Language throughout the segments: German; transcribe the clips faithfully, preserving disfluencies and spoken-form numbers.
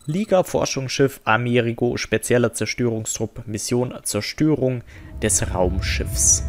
Liga-Forschungsschiff Amerigo, spezieller Zerstörungstrupp, Mission Zerstörung des Raumschiffs.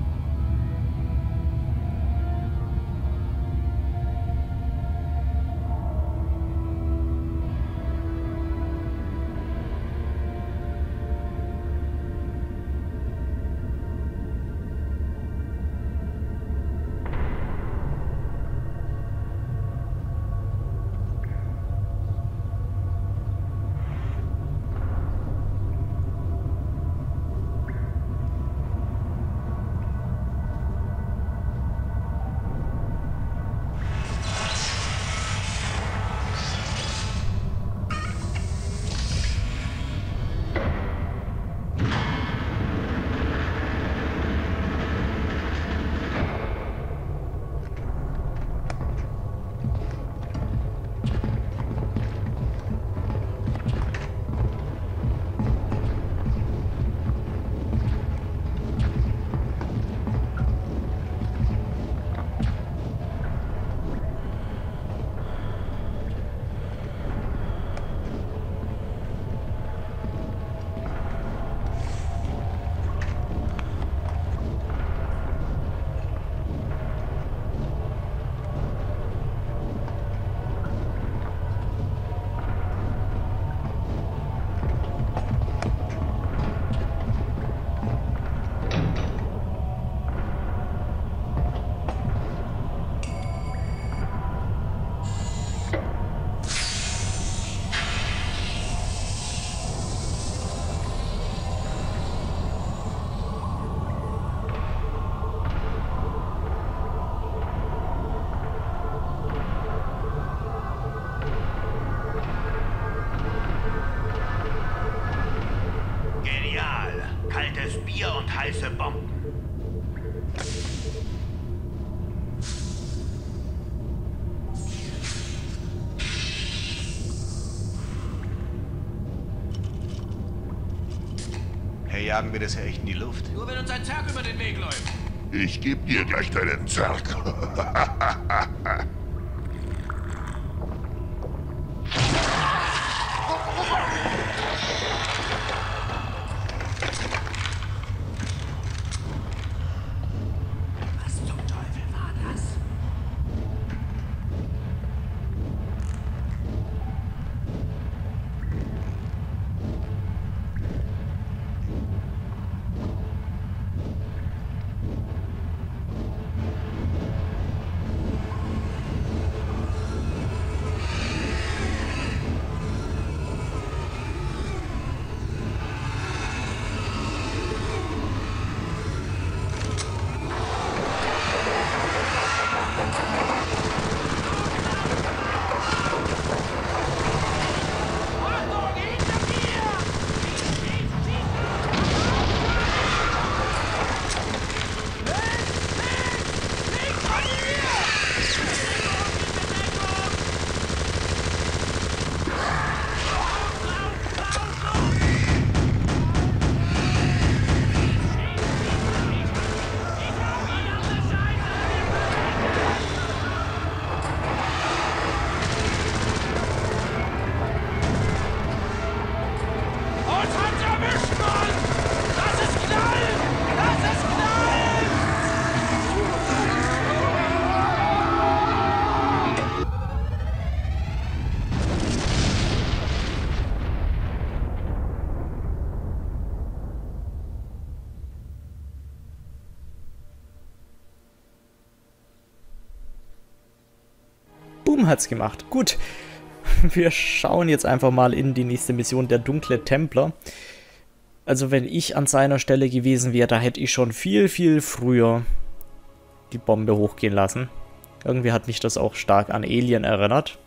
Kaltes Bier und heiße Bomben. Hey, jagen wir das ja echt in die Luft? Nur wenn uns ein Zerg über den Weg läuft. Ich geb dir gleich deinen Zerg. Was zum Teufel war das? Boom, hat's gemacht. Gut, wir schauen jetzt einfach mal in die nächste Mission, der dunkle Templer. Also wenn ich an seiner Stelle gewesen wäre, da hätte ich schon viel, viel früher die Bombe hochgehen lassen. Irgendwie hat mich das auch stark an Alien erinnert.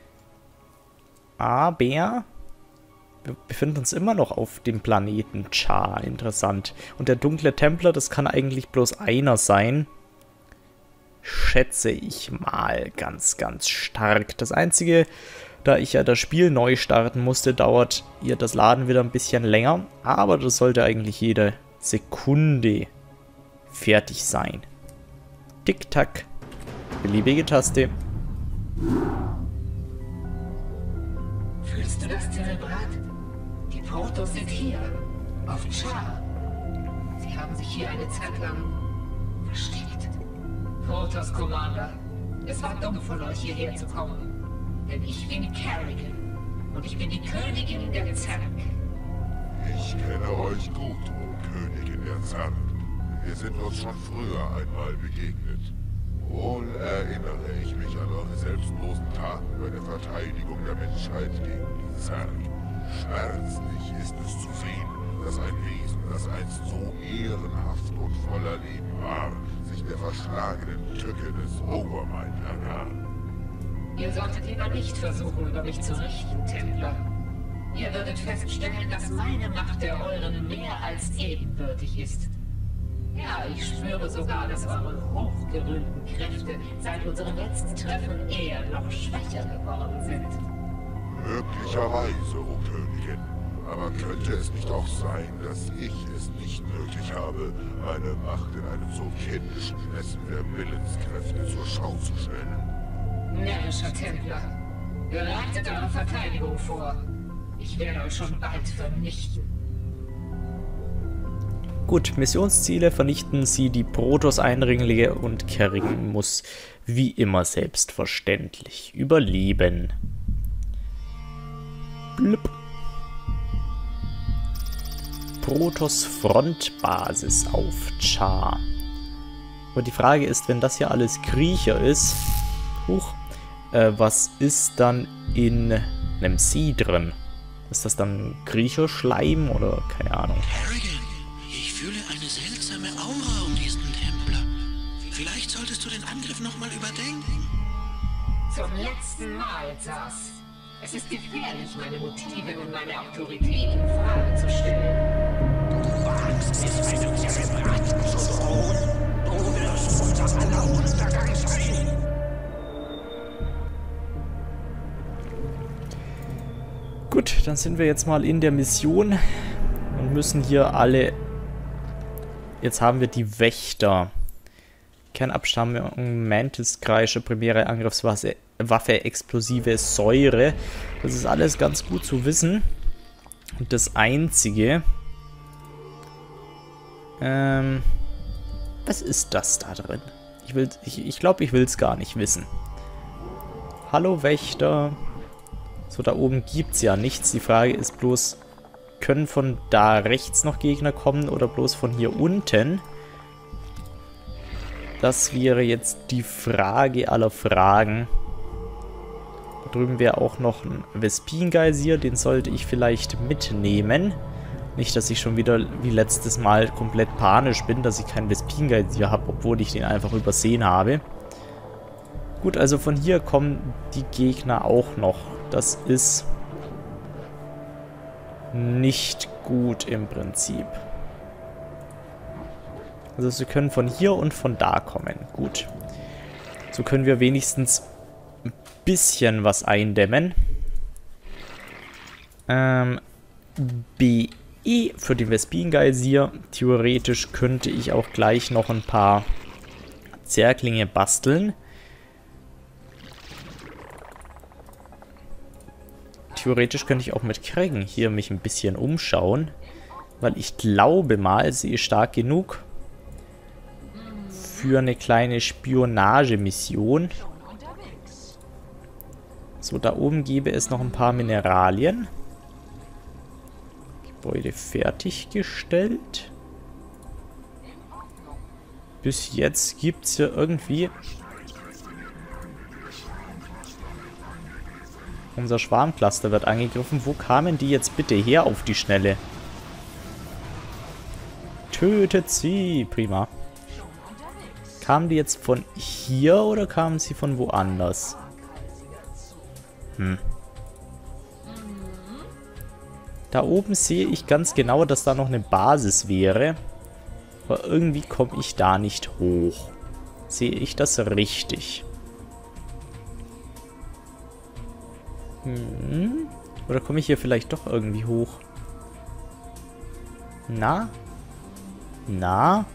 Aber wir befinden uns immer noch auf dem Planeten Cha. Interessant. Und der dunkle Templer, das kann eigentlich bloß einer sein. Schätze ich mal ganz, ganz stark. Das Einzige, da ich ja das Spiel neu starten musste, dauert hier das Laden wieder ein bisschen länger. Aber das sollte eigentlich jede Sekunde fertig sein. Tick-Tack. Beliebige Taste. Fühlt Kennst du das Zelebrat? Die Protoss sind hier. Auf Char. Sie haben sich hier eine Zeit lang versteckt. Protoss Commander, es war dumm von euch hierher zu kommen. Denn ich bin Kerrigan. Und ich bin die Königin der Zerg. Ich kenne euch gut, o Königin der Zerg. Wir sind uns schon früher einmal begegnet. Wohl erinnere ich mich an eure selbstlosen Taten bei der Verteidigung der Menschheit gegen die Zerg. Schmerzlich ist es zu sehen, dass ein Wesen, das einst so ehrenhaft und voller Leben war, sich der verschlagenen Tücke des Overmind ergab. Ihr solltet lieber nicht versuchen, über mich zu richten, Templer. Ihr würdet feststellen, dass meine Macht der euren mehr als ebenbürtig ist. Ja, ich spüre sogar, dass eure hochgerühmten Kräfte seit unserem letzten Treffen eher noch schwächer geworden sind. Möglicherweise, o Königin. Aber könnte es nicht auch sein, dass ich es nicht nötig habe, meine Macht in einem so kindischen Messen der Willenskräfte zur Schau zu stellen? Närrischer Templer, bereitet eure Verteidigung vor. Ich werde euch schon bald vernichten. Gut, Missionsziele: vernichten Sie die Protoss-Eindringlinge und Kerrigan muss wie immer selbstverständlich überleben. Blub. Protoss Frontbasis auf Char. Aber die Frage ist, wenn das hier alles Kriecher ist, huch, äh, was ist dann in einem See drin? Ist das dann Kriecherschleim oder keine Ahnung? Kerrigan, ich fühle eine seltsame Aura um diesen Templer. Vielleicht solltest du den Angriff nochmal überdenken. Zum letzten Mal, Sas. Es ist gefährlich, meine Motive und meine Autorität in Frage zu stellen. Du wagst es, einem Zelebrat zu drohen. Du wirst unser aller Untergang sein. Gut, dann sind wir jetzt mal in der Mission und müssen hier alle... Jetzt haben wir die Wächter. Kernabstammung, Mantis-Kreische, primäre Angriffswaffe, Waffe, explosive Säure. Das ist alles ganz gut zu wissen. Und das Einzige... Ähm... Was ist das da drin? Ich will, ich, ich glaube, ich will es gar nicht wissen. Hallo Wächter. So, da oben gibt es ja nichts. Die Frage ist bloß, können von da rechts noch Gegner kommen oder bloß von hier unten? Das wäre jetzt die Frage aller Fragen. Da drüben wäre auch noch ein Vespin-Geysir, den sollte ich vielleicht mitnehmen. Nicht, dass ich schon wieder wie letztes Mal komplett panisch bin, dass ich keinen Vespin-Geysir habe, obwohl ich den einfach übersehen habe. Gut, also von hier kommen die Gegner auch noch. Das ist nicht gut im Prinzip. Also sie können von hier und von da kommen. Gut. So können wir wenigstens ein bisschen was eindämmen. Ähm, B E für den Vespin-Geysir. Theoretisch könnte ich auch gleich noch ein paar Zerglinge basteln. Theoretisch könnte ich auch mit Kerrigan hier mich ein bisschen umschauen. Weil ich glaube mal, sie ist stark genug für eine kleine Spionagemission. So, da oben gäbe es noch ein paar Mineralien. Gebäude fertiggestellt. Bis jetzt gibt es ja irgendwie... Unser Schwarmcluster wird angegriffen. Wo kamen die jetzt bitte her auf die Schnelle? Tötet sie! Prima. Kamen die jetzt von hier oder kamen sie von woanders? Hm. Da oben sehe ich ganz genau, dass da noch eine Basis wäre. Aber irgendwie komme ich da nicht hoch. Sehe ich das richtig? Hm. Oder komme ich hier vielleicht doch irgendwie hoch? Na? Na?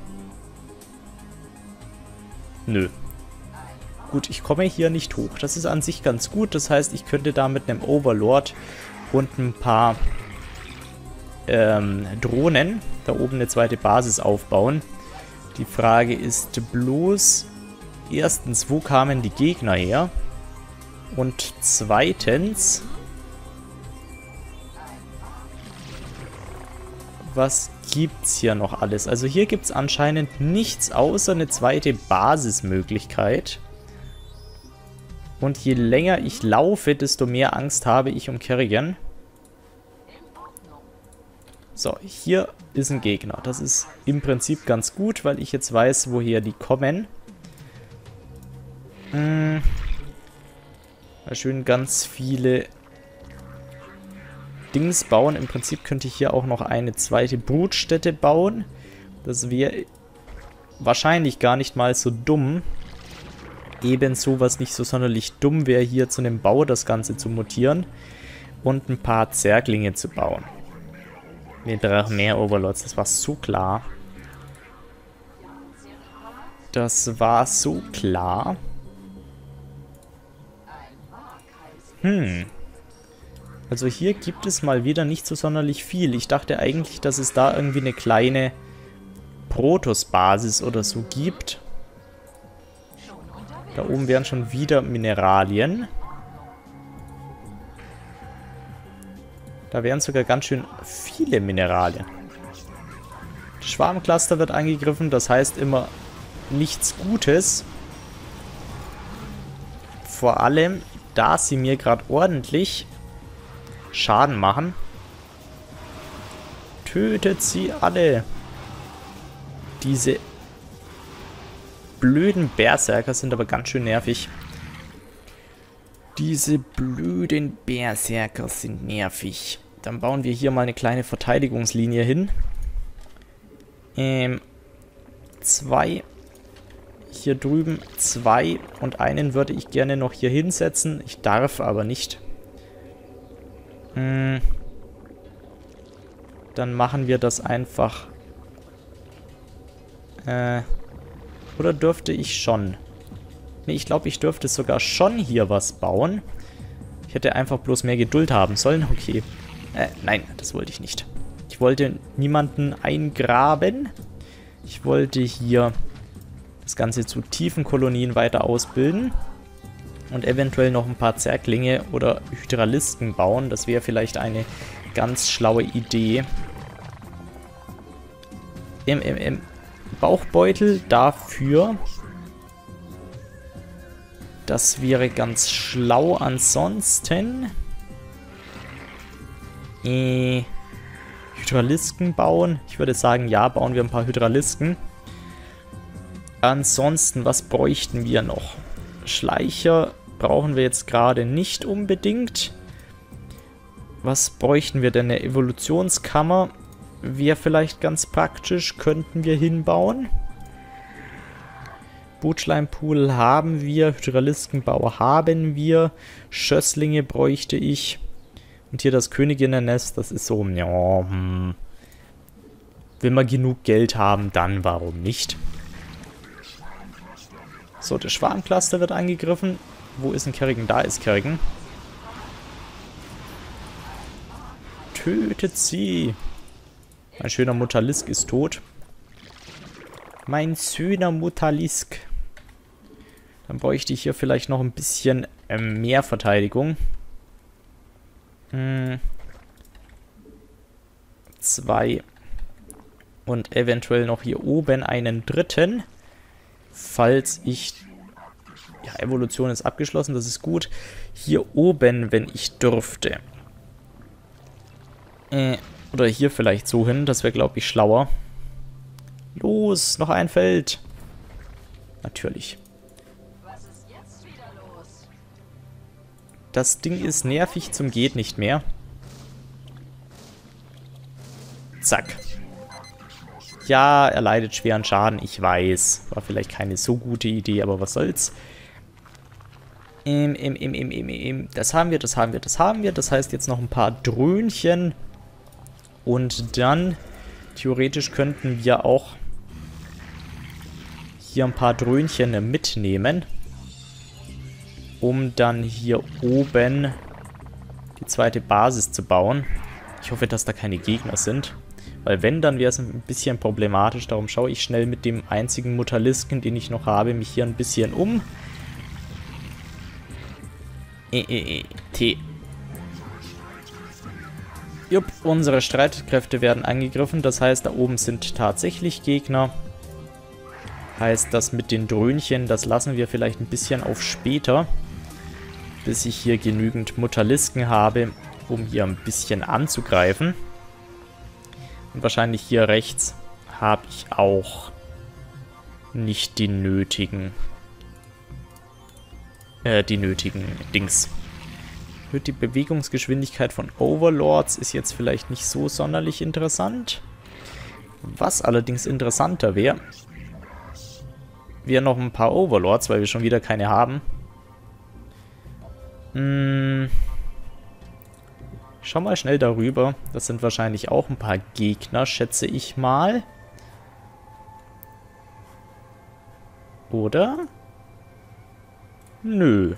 Nö. Gut, ich komme hier nicht hoch. Das ist an sich ganz gut. Das heißt, ich könnte da mit einem Overlord und ein paar ähm, Drohnen da oben eine zweite Basis aufbauen. Die Frage ist bloß, erstens, wo kamen die Gegner her? Und zweitens, was gibt's hier noch alles? Also hier gibt es anscheinend nichts außer eine zweite Basismöglichkeit. Und je länger ich laufe, desto mehr Angst habe ich um Kerrigan. So, hier ist ein Gegner. Das ist im Prinzip ganz gut, weil ich jetzt weiß, woher die kommen. Hm. Mal schön ganz viele Dings bauen. Im Prinzip könnte ich hier auch noch eine zweite Brutstätte bauen. Das wäre wahrscheinlich gar nicht mal so dumm. Ebenso, was nicht so sonderlich dumm wäre, hier zu einem Bau das Ganze zu mutieren und ein paar Zerglinge zu bauen. Wir brauchen mehr Overlords, das war so klar. Das war so klar. Hm. Also hier gibt es mal wieder nicht so sonderlich viel. Ich dachte eigentlich, dass es da irgendwie eine kleine Protoss-Basis oder so gibt. Da oben wären schon wieder Mineralien. Da wären sogar ganz schön viele Mineralien. Das Schwarmcluster wird angegriffen, das heißt immer nichts Gutes. Vor allem, da sie mir gerade ordentlich Schaden machen. Tötet sie alle. Diese blöden Berserker sind aber ganz schön nervig. Diese blöden Berserker sind nervig. Dann bauen wir hier mal eine kleine Verteidigungslinie hin. Ähm, zwei. Hier drüben zwei. Und einen würde ich gerne noch hier hinsetzen. Ich darf aber nicht. Hm. Dann machen wir das einfach. Äh... Oder dürfte ich schon? Ne, ich glaube, ich dürfte sogar schon hier was bauen. Ich hätte einfach bloß mehr Geduld haben sollen. Okay. Äh, nein, das wollte ich nicht. Ich wollte niemanden eingraben. Ich wollte hier das Ganze zu tiefen Kolonien weiter ausbilden. Und eventuell noch ein paar Zerglinge oder Hydralisken bauen. Das wäre vielleicht eine ganz schlaue Idee. Im, im, im Bauchbeutel dafür. Das wäre ganz schlau. Ansonsten äh, Hydralisken bauen. Ich würde sagen, ja, bauen wir ein paar Hydralisken. Ansonsten, was bräuchten wir noch? Schleicher brauchen wir jetzt gerade nicht unbedingt. Was bräuchten wir denn? Eine Evolutionskammer wäre vielleicht ganz praktisch. Könnten wir hinbauen. Bootschleimpool haben wir. Hydraliskenbau haben wir. Schösslinge bräuchte ich. Und hier das Königinnennest. Das ist so, ja, hm. Wenn wir genug Geld haben, dann warum nicht? So, der Schwarmcluster wird angegriffen. Wo ist denn Kerrigan? Da ist Kerrigan. Tötet sie. Mein schöner Mutalisk ist tot. Mein schöner Mutalisk. Dann bräuchte ich hier vielleicht noch ein bisschen äh, mehr Verteidigung. Hm. Zwei. Und eventuell noch hier oben einen dritten. Falls ich... Ja, Evolution ist abgeschlossen, das ist gut. Hier oben, wenn ich dürfte. Äh, oder hier vielleicht so hin, das wäre, glaube ich, schlauer. Los, noch ein Feld. Natürlich. Was ist jetzt wieder los? Das Ding ist nervig zum geht nicht mehr. Zack. Ja, er leidet schweren Schaden, ich weiß. War vielleicht keine so gute Idee, aber was soll's. Ähm, ähm, ähm, ähm, ähm, ähm. Das haben wir, das haben wir, das haben wir. Das heißt jetzt noch ein paar Dröhnchen. Und dann, theoretisch könnten wir auch hier ein paar Dröhnchen mitnehmen. Um dann hier oben die zweite Basis zu bauen. Ich hoffe, dass da keine Gegner sind. Weil wenn, dann wäre es ein bisschen problematisch. Darum schaue ich schnell mit dem einzigen Mutalisken, den ich noch habe, mich hier ein bisschen um. E, e, e, T. Jupp, unsere Streitkräfte werden angegriffen. Das heißt, da oben sind tatsächlich Gegner. Heißt, das mit den Dröhnchen, das lassen wir vielleicht ein bisschen auf später. Bis ich hier genügend Mutalisken habe, um hier ein bisschen anzugreifen. Und wahrscheinlich hier rechts habe ich auch nicht die nötigen, äh, die nötigen Dings. Erhöht die Bewegungsgeschwindigkeit von Overlords, ist jetzt vielleicht nicht so sonderlich interessant. Was allerdings interessanter wäre, wäre noch ein paar Overlords, weil wir schon wieder keine haben. Hm. Schau mal schnell darüber. Das sind wahrscheinlich auch ein paar Gegner, schätze ich mal. Oder? Nö.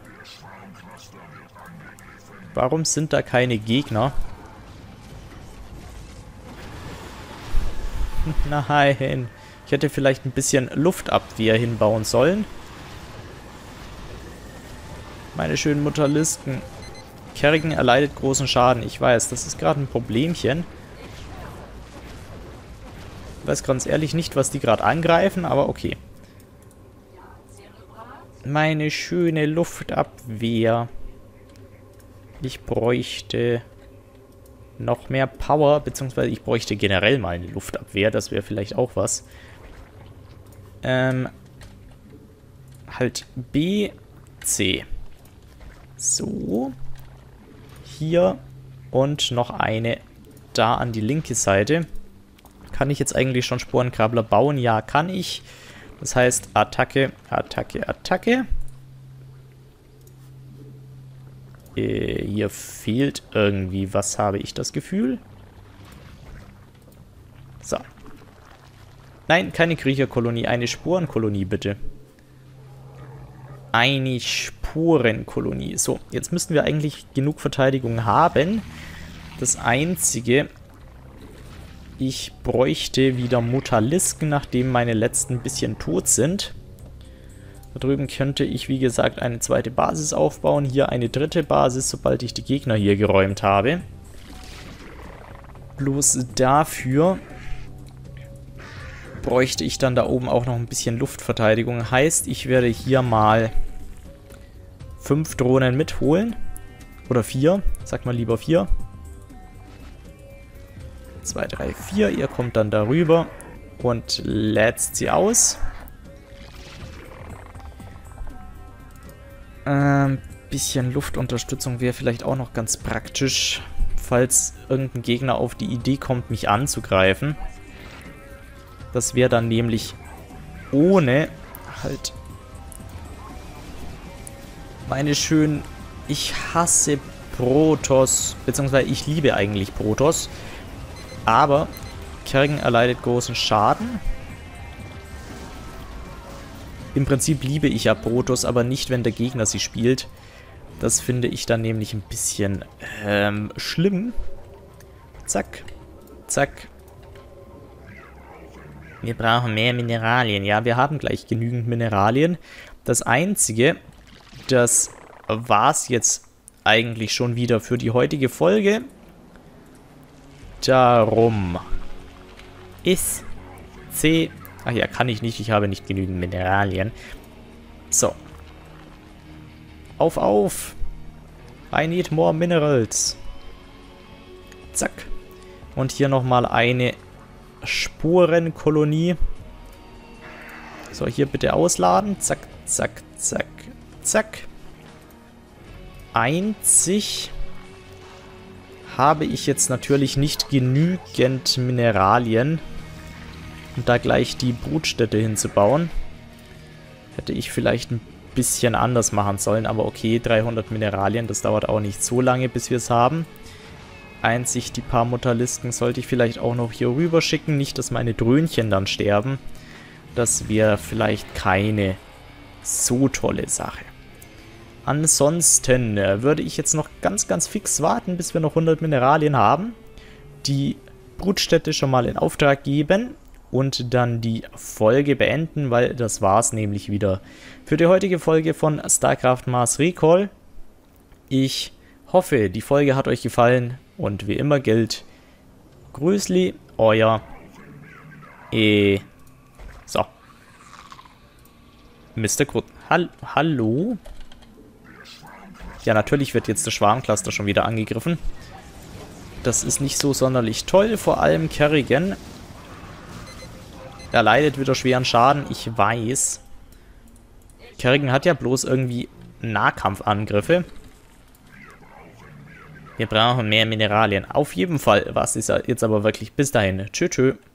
Warum sind da keine Gegner? Nein. Ich hätte vielleicht ein bisschen Luftabwehr hinbauen sollen. Meine schönen Mutalisken. Kerrigan erleidet großen Schaden. Ich weiß, das ist gerade ein Problemchen. Ich weiß ganz ehrlich nicht, was die gerade angreifen, aber okay. Meine schöne Luftabwehr. Ich bräuchte noch mehr Power, beziehungsweise ich bräuchte generell mal eine Luftabwehr. Das wäre vielleicht auch was. Ähm, halt B, C. So. Hier und noch eine da an die linke Seite. Kann ich jetzt eigentlich schon Sporenkrabbler bauen? Ja, kann ich. Das heißt Attacke, Attacke, Attacke. Äh, hier fehlt irgendwie was, habe ich das Gefühl. So. Nein, keine Kriecherkolonie, eine Sporenkolonie bitte. Eine Sporenkolonie. So, jetzt müssten wir eigentlich genug Verteidigung haben. Das Einzige, ich bräuchte wieder Mutalisken, nachdem meine letzten ein bisschen tot sind. Da drüben könnte ich, wie gesagt, eine zweite Basis aufbauen. Hier eine dritte Basis, sobald ich die Gegner hier geräumt habe. Bloß dafür bräuchte ich dann da oben auch noch ein bisschen Luftverteidigung. Heißt, ich werde hier mal fünf Drohnen mitholen. Oder vier. Sag mal lieber vier. Zwei, drei, vier. Ihr kommt dann darüber und lädst sie aus. Ein ähm, bisschen Luftunterstützung wäre vielleicht auch noch ganz praktisch, falls irgendein Gegner auf die Idee kommt, mich anzugreifen. Das wäre dann nämlich ohne halt meine schönen... Ich hasse Protoss, beziehungsweise ich liebe eigentlich Protoss, aber Kerrigan erleidet großen Schaden. Im Prinzip liebe ich ja Protoss, aber nicht, wenn der Gegner sie spielt. Das finde ich dann nämlich ein bisschen ähm, schlimm. Zack, zack. Wir brauchen mehr Mineralien. Ja, wir haben gleich genügend Mineralien. Das Einzige, das war es jetzt eigentlich schon wieder für die heutige Folge. Darum ist C... Ach ja, kann ich nicht. Ich habe nicht genügend Mineralien. So. Auf, auf. I need more minerals. Zack. Und hier nochmal eine Sporenkolonie. So, hier bitte ausladen. Zack, zack, zack, zack. Einzig habe ich jetzt natürlich nicht genügend Mineralien, um da gleich die Brutstätte hinzubauen. Hätte ich vielleicht ein bisschen anders machen sollen, aber okay, dreihundert Mineralien, das dauert auch nicht so lange, bis wir es haben. Einzig die paar Mutalisken sollte ich vielleicht auch noch hier rüber schicken, nicht, dass meine Dröhnchen dann sterben. Das wäre vielleicht keine so tolle Sache. Ansonsten äh, würde ich jetzt noch ganz, ganz fix warten, bis wir noch hundert Mineralien haben. Die Brutstätte schon mal in Auftrag geben und dann die Folge beenden, weil das war's nämlich wieder für die heutige Folge von StarCraft Mars Recall. Ich hoffe, die Folge hat euch gefallen und wie immer gilt, Grüßli, euer E. So. Mister Krut. Hall Hallo? Ja, natürlich wird jetzt der Schwarmcluster schon wieder angegriffen. Das ist nicht so sonderlich toll, vor allem Kerrigan. Er leidet wieder schweren Schaden, ich weiß. Kerrigan hat ja bloß irgendwie Nahkampfangriffe. Wir brauchen mehr Mineralien. Auf jeden Fall. Was ist er jetzt aber wirklich? Bis dahin. Tschö, tschö.